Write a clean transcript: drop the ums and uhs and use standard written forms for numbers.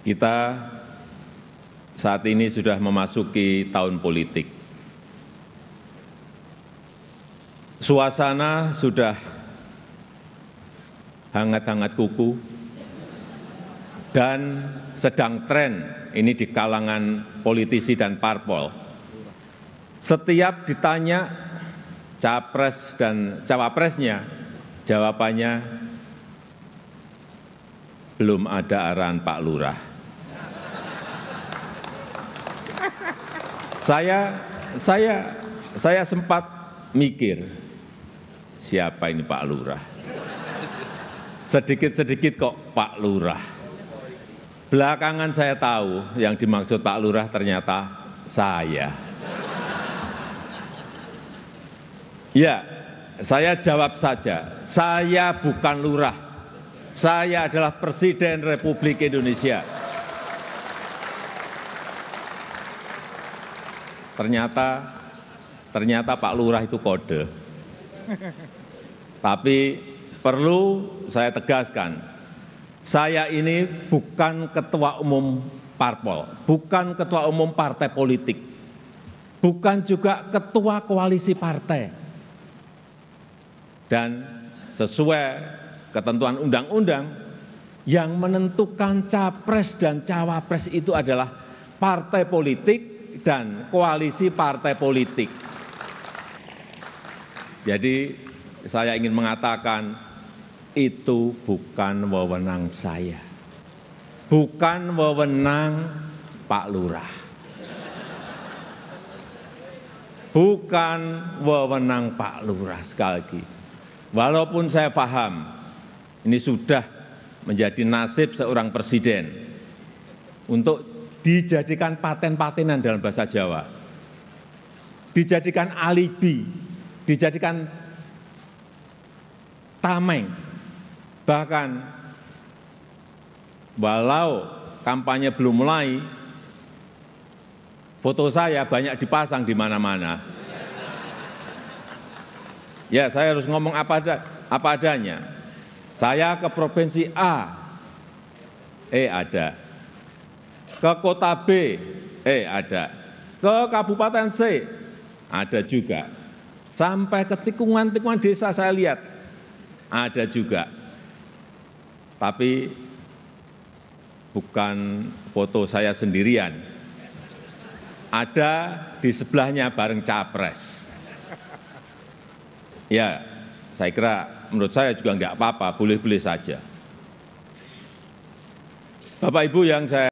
Kita saat ini sudah memasuki tahun politik. Suasana sudah hangat-hangat kuku dan sedang tren ini di kalangan politisi dan parpol. Setiap ditanya capres dan cawapresnya, jawabannya belum ada arahan Pak Lurah. Saya sempat mikir, siapa ini Pak Lurah? Sedikit-sedikit kok Pak Lurah. Belakangan saya tahu yang dimaksud Pak Lurah ternyata saya. Ya, saya jawab saja, saya bukan lurah. Saya adalah Presiden Republik Indonesia. Ternyata Pak Lurah itu kode. Tapi perlu saya tegaskan, saya ini bukan ketua umum parpol, bukan ketua umum partai politik, bukan juga ketua koalisi partai. Dan sesuai ketentuan undang-undang, yang menentukan capres dan cawapres itu adalah partai politik dan koalisi partai politik. Jadi saya ingin mengatakan itu bukan wewenang saya, bukan wewenang Pak Lurah, bukan wewenang Pak Lurah. Sekali lagi, walaupun saya paham ini sudah menjadi nasib seorang presiden untuk dijadikan paten-patenan dalam bahasa Jawa, dijadikan alibi, dijadikan tameng, bahkan walau kampanye belum mulai, foto saya banyak dipasang di mana-mana. Ya, saya harus ngomong apa adanya. Saya ke provinsi A, ada. Ke kota B, ada. Ke kabupaten C, ada juga. Sampai ke tikungan-tikungan desa saya lihat, ada juga. Tapi bukan foto saya sendirian. Ada di sebelahnya bareng capres. Ya, saya kira menurut saya juga enggak apa-apa, boleh-boleh saja. Bapak Ibu yang saya